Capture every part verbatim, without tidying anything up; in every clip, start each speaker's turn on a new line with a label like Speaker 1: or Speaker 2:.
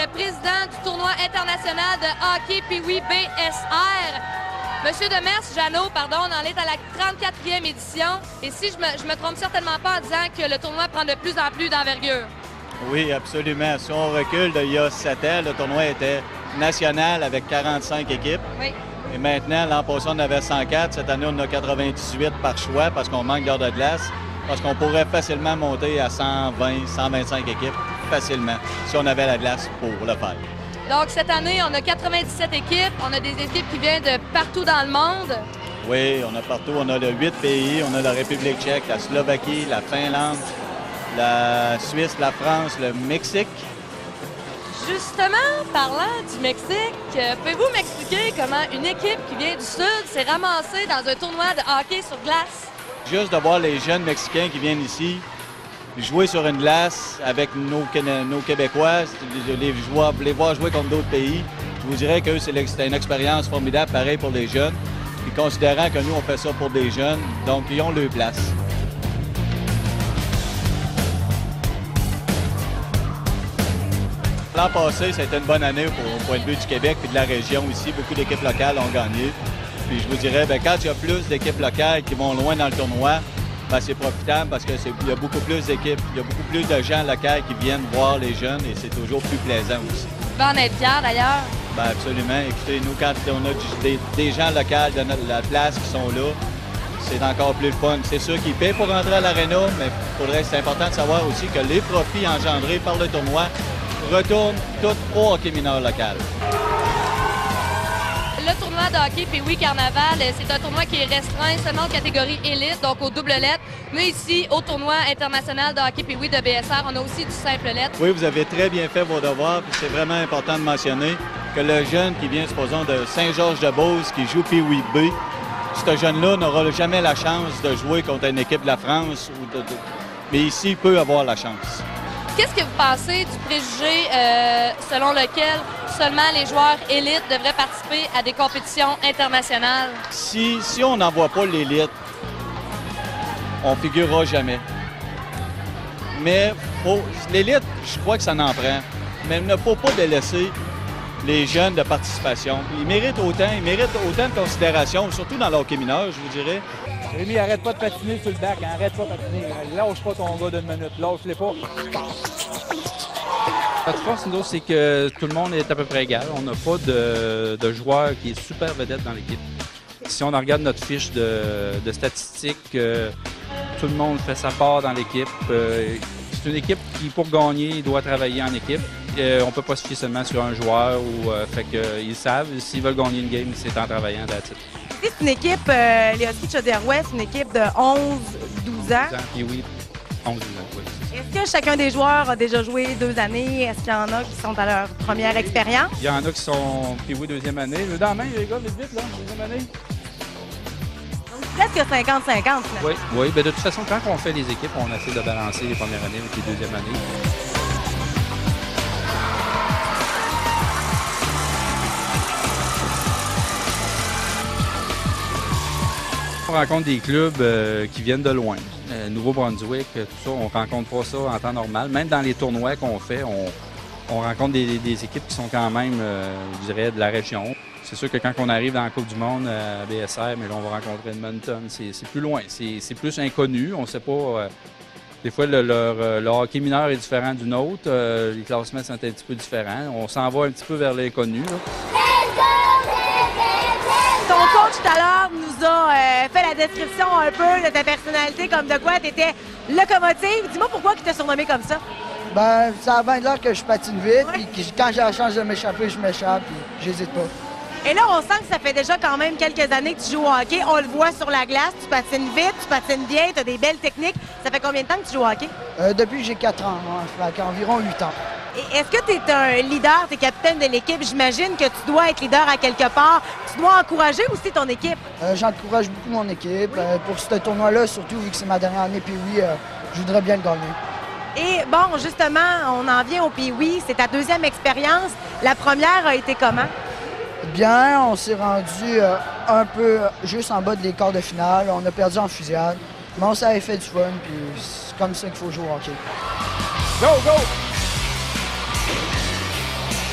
Speaker 1: président du tournoi international de hockey Pee-Wee B S R. Monsieur Demers, Jeannot, pardon, on en est à la trente-quatrième édition. Et si je me, je me trompe certainement pas en disant que le tournoi prend de plus en plus d'envergure.
Speaker 2: Oui, absolument. Si on recule d'il y a sept ans, le tournoi était national avec quarante-cinq équipes.
Speaker 1: Oui.
Speaker 2: Et maintenant, l'an passé, on avait cent quatre. Cette année, on en a quatre-vingt-dix-huit par choix parce qu'on manque d'heures de glace. Parce qu'on pourrait facilement monter à cent vingt, cent vingt-cinq équipes, facilement, si on avait la glace pour le faire.
Speaker 1: Donc, cette année, on a quatre-vingt-dix-sept équipes. On a des équipes qui viennent de partout dans le monde.
Speaker 2: Oui, on a partout. On a le huit pays. On a la République tchèque, la Slovaquie, la Finlande, la Suisse, la France, le Mexique.
Speaker 1: Justement, parlant du Mexique, euh, pouvez-vous m'expliquer comment une équipe qui vient du Sud s'est ramassée dans un tournoi de hockey sur glace?
Speaker 2: Juste de voir les jeunes Mexicains qui viennent ici jouer sur une glace avec nos, nos Québécois, les, joueurs, les voir jouer contre d'autres pays, je vous dirais que c'est une expérience formidable, pareil pour les jeunes. Puis considérant que nous, on fait ça pour des jeunes, donc ils ont leur place. L'an passé, ça a été une bonne année pour, au point de vue du Québec et de la région ici. Beaucoup d'équipes locales ont gagné. Puis je vous dirais, bien, quand il y a plus d'équipes locales qui vont loin dans le tournoi, bien, c'est profitable parce qu'il y a beaucoup plus d'équipes, il y a beaucoup plus de gens locaux qui viennent voir les jeunes et c'est toujours plus plaisant aussi.
Speaker 1: Tu vas en être fier d'ailleurs?
Speaker 2: Bien, absolument. Écoutez, nous, quand on a du, des, des gens locaux de notre, la place qui sont là, c'est encore plus le fun. C'est sûr qu'ils paient pour rentrer à l'aréna, mais il faudrait, c'est important de savoir aussi que les profits engendrés par le tournoi retournent tous au hockey mineur local.
Speaker 1: Le tournoi de hockey Pee-Wee Carnaval, c'est un tournoi qui est restreint seulement aux catégories élite, donc aux doubles lettres. Mais ici, au tournoi international de hockey Pee-Wee de B S R, on a aussi du simple lettre.
Speaker 2: Oui, vous avez très bien fait vos devoirs, puis c'est vraiment important de mentionner que le jeune qui vient, supposons, de Saint-Georges-de-Beauce, qui joue Pee-Wee B, ce jeune-là n'aura jamais la chance de jouer contre une équipe de la France, ou de, de... mais ici, il peut avoir la chance.
Speaker 1: Qu'est-ce que vous pensez du préjugé euh, selon lequel seulement les joueurs élites devraient participer à des compétitions internationales?
Speaker 2: Si, si on n'envoie pas l'élite, on ne figurera jamais. Mais l'élite, je crois que ça en prend. Mais il ne faut pas délaisser les jeunes de participation. Ils méritent autant, ils méritent autant de considération, surtout dans le hockey mineur, je vous dirais.
Speaker 3: Rémi, arrête pas de patiner sur le bac, hein? Arrête pas de patiner. Lâche pas ton gars d'une minute, lâche-les pas.
Speaker 4: Notre force, nous, c'est que tout le monde est à peu près égal. On n'a pas de, de joueur qui est super vedette dans l'équipe. Si on regarde notre fiche de, de statistiques, euh, tout le monde fait sa part dans l'équipe. Euh, c'est une équipe qui, pour gagner, doit travailler en équipe. Euh, on ne peut pas se fier seulement sur un joueur. Ou, euh, fait qu'ils savent, s'ils veulent gagner une game, c'est en travaillant, that's it.
Speaker 5: C'est une équipe, euh, les Huskies de Chaudière-Ouest, une équipe de onze douze ans.
Speaker 4: Puis oui, onze douze ans, oui.
Speaker 5: Est-ce que chacun des joueurs a déjà joué deux années? Est-ce qu'il y en a qui sont à leur première expérience?
Speaker 4: Il y en a qui sont puis oui, deuxième année. Le dans la main, les gars, vite, vite, là, deuxième année.
Speaker 5: Donc presque cinquante cinquante.
Speaker 4: Oui, oui. Bien, de toute façon, quand on fait des équipes, on essaie de balancer les premières années avec les deuxièmes années. On rencontre des clubs euh, qui viennent de loin. Euh, Nouveau-Brunswick, tout ça, on ne rencontre pas ça en temps normal. Même dans les tournois qu'on fait, on, on rencontre des, des équipes qui sont quand même, euh, je dirais, de la région. C'est sûr que quand on arrive dans la Coupe du Monde à B S R, mais là, on va rencontrer Edmonton, c'est plus loin, c'est plus inconnu. On ne sait pas. Euh, des fois, le, leur, le hockey mineur est différent du nôtre. Euh, les classements sont un petit peu différents. On s'en va un petit peu vers l'inconnu.
Speaker 5: Ton coach tout à l'heure nous a euh, fait la description un peu de ta personnalité, comme de quoi tu étais locomotive. Dis-moi pourquoi tu t'es surnommé comme ça?
Speaker 6: Ben, ça a bien l'air que je patine vite, puis que quand j'ai la chance de m'échapper, je m'échappe, puis j'hésite pas.
Speaker 5: Et là, on sent que ça fait déjà quand même quelques années que tu joues au hockey. On le voit sur la glace, tu patines vite, tu patines bien, tu as des belles techniques. Ça fait combien de temps que tu joues au hockey?
Speaker 6: Euh, depuis que j'ai quatre ans, hein, ça fait environ huit ans.
Speaker 5: Est-ce que tu es un leader, tu es capitaine de l'équipe? J'imagine que tu dois être leader à quelque part. Tu dois encourager aussi ton équipe.
Speaker 6: Euh, J'encourage beaucoup mon équipe. Euh, pour ce tournoi-là, surtout vu que c'est ma dernière année, puis oui, euh, je voudrais bien le gagner.
Speaker 5: Et bon, justement, on en vient au Pee-Wee. C'est ta deuxième expérience. La première a été comment?
Speaker 6: Bien, on s'est rendu euh, un peu juste en bas des quarts de finale. On a perdu en fusillade. Mais on s'avait fait du fun, puis c'est comme ça qu'il faut jouer au hockey.
Speaker 3: Go, go!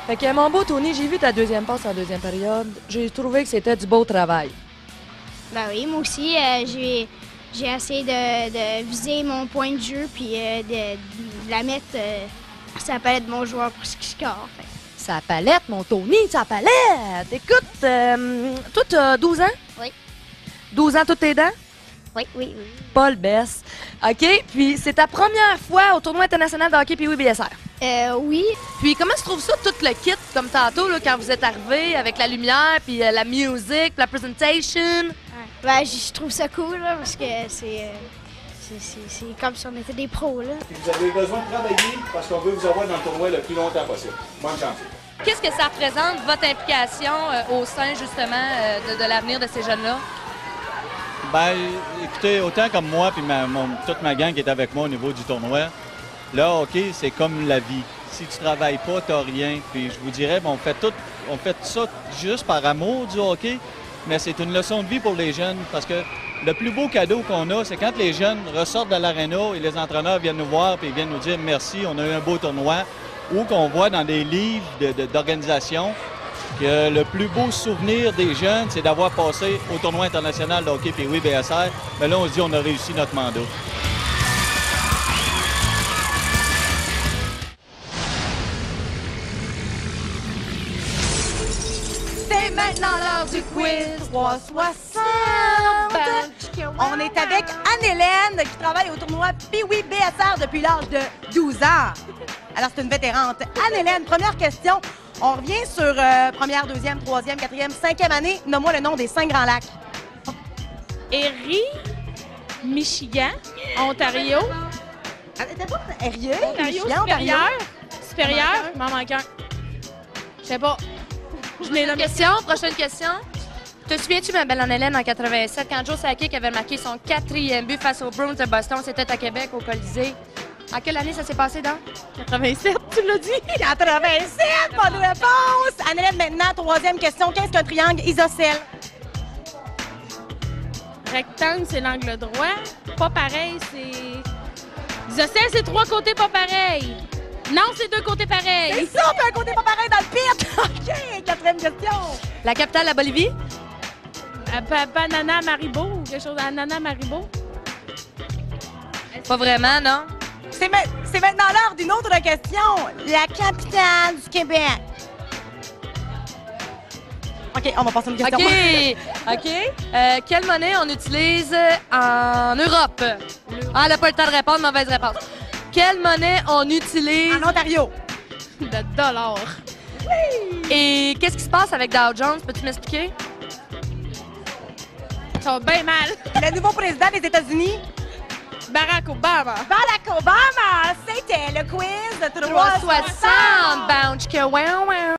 Speaker 1: Fait que mon beau Tony, j'ai vu ta deuxième passe en deuxième période. J'ai trouvé que c'était du beau travail.
Speaker 7: Ben oui, moi aussi, euh, j'ai, j'ai essayé de, de viser mon point de jeu puis euh, de, de la mettre euh, sur la palette de mon joueur pour ce qu'il score. Fait.
Speaker 1: Sa palette, mon Tony, sa palette! Écoute, euh, toi, t'as douze ans?
Speaker 7: Oui.
Speaker 1: douze ans, toutes tes dents?
Speaker 7: Oui, oui, oui.
Speaker 1: Paul Bess. OK, puis c'est ta première fois au tournoi international de hockey P W B S R.
Speaker 7: Euh, oui.
Speaker 1: Puis comment tu trouves ça, tout le kit, comme tantôt, là, quand vous êtes arrivé avec la lumière, puis euh, la musique, puis la presentation?
Speaker 7: Ben, je trouve ça cool, là, parce que c'est, euh, c'est, c'est, c'est comme si on était des pros, là.
Speaker 2: Vous avez besoin de travailler parce qu'on veut vous avoir dans le tournoi le plus longtemps possible. Bonne chance.
Speaker 1: Qu'est-ce que ça représente, votre implication euh, au sein, justement, euh, de, de l'avenir de ces jeunes-là?
Speaker 2: Ben, écoutez, autant comme moi puis ma, mon, toute ma gang qui est avec moi au niveau du tournoi, là, OK, c'est comme la vie. Si tu travailles pas, t'as rien. Puis je vous dirais, on fait tout, on fait ça juste par amour du hockey, mais c'est une leçon de vie pour les jeunes parce que le plus beau cadeau qu'on a, c'est quand les jeunes ressortent de l'aréna et les entraîneurs viennent nous voir et viennent nous dire merci, on a eu un beau tournoi, ou qu'on voit dans des livres de, de, d'organisation que le plus beau souvenir des jeunes, c'est d'avoir passé au tournoi international de hockey P W B S R. Mais là, on se dit on a réussi notre mandat.
Speaker 5: C'est maintenant l'heure du quiz trois cent soixante. On est avec Anne-Hélène qui travaille au tournoi P W B S R depuis l'âge de douze ans. Alors, c'est une vétérante. Anne-Hélène, première question. On revient sur euh, première, deuxième, troisième, quatrième, cinquième année. Nomme-moi le nom des cinq grands lacs.
Speaker 8: Erie, Michigan, Ontario.
Speaker 5: Ah, t'as pas Erie,
Speaker 8: Ontario,
Speaker 5: Michigan, Ontario?
Speaker 8: supérieur. Supérieur, il m'en manque un. Je sais pas. Je l'ai nommé.
Speaker 1: Question, prochaine question. Te souviens-tu, ma belle Anne-Hélène, en quatre-vingt-sept, quand Joe Sakic avait marqué son quatrième but face aux Bruins de Boston, c'était à Québec, au Colisée. En quelle année ça s'est passé, donc?
Speaker 8: quatre-vingt-sept, tu l'as dit?
Speaker 5: quatre-vingt-sept, pas de réponse! Anne-Hélène, maintenant, troisième question. Qu'est-ce qu'un triangle isocèle?
Speaker 8: Rectangle, c'est l'angle droit. Pas pareil, c'est... Isocèle, c'est trois côtés pas pareils. Non, c'est deux côtés pareils.
Speaker 5: C'est ça, puis un côté pas pareil dans le pit! OK, quatrième question.
Speaker 1: La capitale de la Bolivie?
Speaker 8: Euh, pa- Banana Maribo, ou quelque chose. Anana Maribo.
Speaker 1: Pas vraiment, non?
Speaker 5: C'est ma- c'est maintenant l'heure d'une autre question. La capitale du Québec. OK, on va passer à une question.
Speaker 1: OK. OK. Euh, quelle monnaie on utilise en Europe? Ah, elle n'a pas le temps de répondre, mauvaise réponse. Quelle monnaie on utilise?
Speaker 5: En Ontario.
Speaker 8: De dollars.
Speaker 1: Et qu'est-ce qui se passe avec Dow Jones? Peux-tu m'expliquer?
Speaker 8: Ça va bien mal.
Speaker 5: Le nouveau président des États-Unis,
Speaker 8: Barack Obama.
Speaker 5: Barack Obama. C'était le quiz de
Speaker 1: trois
Speaker 5: trois
Speaker 1: cent soixante, bounce que wow, wow.